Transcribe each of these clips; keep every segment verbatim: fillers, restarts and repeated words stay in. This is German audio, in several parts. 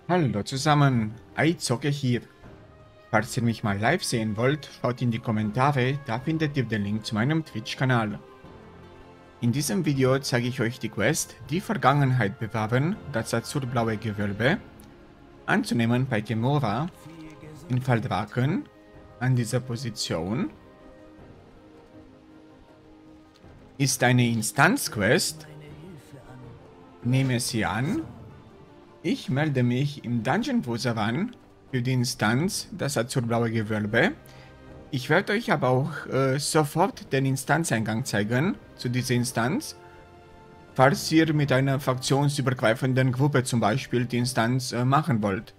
Hallo zusammen, iZocke hier. Falls ihr mich mal live sehen wollt, schaut in die Kommentare, da findet ihr den Link zu meinem Twitch-Kanal. In diesem Video zeige ich euch die Quest, die Vergangenheit bewahren, das azurblaue Gewölbe, anzunehmen bei Gemora, in Faldraken, an dieser Position. Ist eine Instanz-Quest. Nehme sie an. Ich melde mich im Dungeon Wosawan für die Instanz, das azurblaue Gewölbe. Ich werde euch aber auch äh, sofort den Instanzeingang zeigen zu dieser Instanz. Falls ihr mit einer fraktionsübergreifenden Gruppe zum Beispiel die Instanz äh, machen wollt.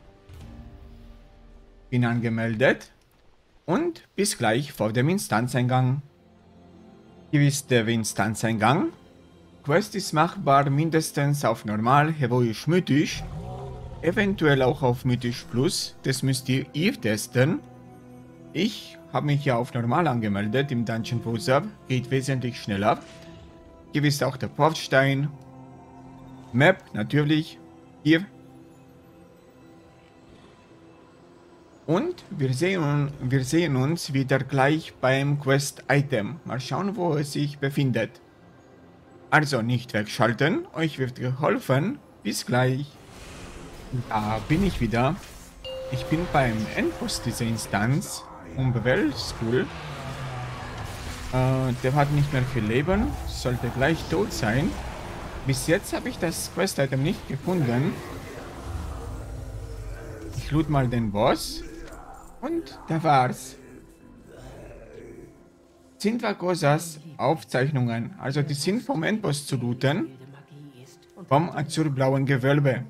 Bin angemeldet und bis gleich vor dem Instanzeingang. Hier ist der Instanzeingang. Quest ist machbar mindestens auf normal, heroisch, mythisch, eventuell auch auf mythisch plus, das müsst ihr, ihr testen. Ich habe mich ja auf normal angemeldet im Dungeon Wosaw, geht wesentlich schneller. Hier ist auch der Portstein. Map natürlich, hier. Und wir sehen, wir sehen uns wieder gleich beim Quest-Item. Mal schauen, wo es sich befindet. Also nicht wegschalten, euch wird geholfen. Bis gleich. Da bin ich wieder. Ich bin beim Endboss dieser Instanz. Umwelt School. Äh, der hat nicht mehr viel Leben. Sollte gleich tot sein. Bis jetzt habe ich das Quest-Item nicht gefunden. Ich loot mal den Boss. Und da war's. Sintvagosas Aufzeichnungen, also die sind vom Endboss zu looten, vom azurblauen Gewölbe.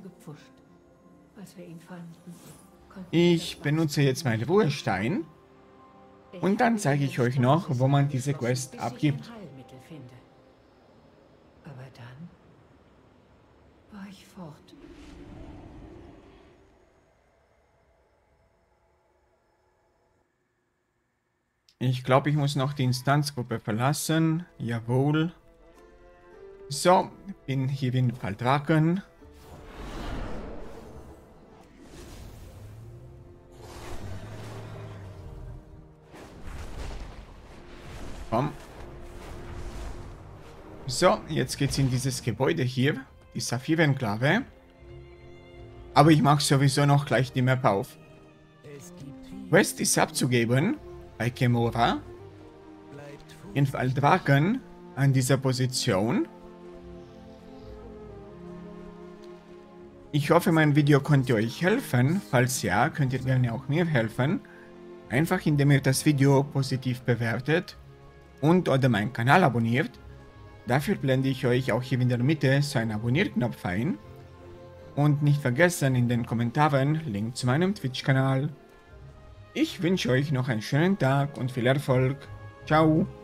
Ich benutze jetzt meinen Ruhestein und dann zeige ich euch noch, wo man diese Quest abgibt. Aber dann war ich fort. Ich glaube, ich muss noch die Instanzgruppe verlassen. Jawohl. So, bin hier in Faldraken. Komm. So, jetzt geht's in dieses Gebäude hier. Die Saphir-Enklave. Aber ich mache sowieso noch gleich die Map auf. Quest ist abzugeben. Bei Gemora, in Faldraken, an dieser Position. Ich hoffe, mein Video konnte euch helfen. Falls ja, könnt ihr gerne auch mir helfen. Einfach indem ihr das Video positiv bewertet und oder meinen Kanal abonniert. Dafür blende ich euch auch hier in der Mitte so einen Abonnierknopf ein. Und nicht vergessen in den Kommentaren Link zu meinem Twitch-Kanal. Ich wünsche euch noch einen schönen Tag und viel Erfolg. Ciao.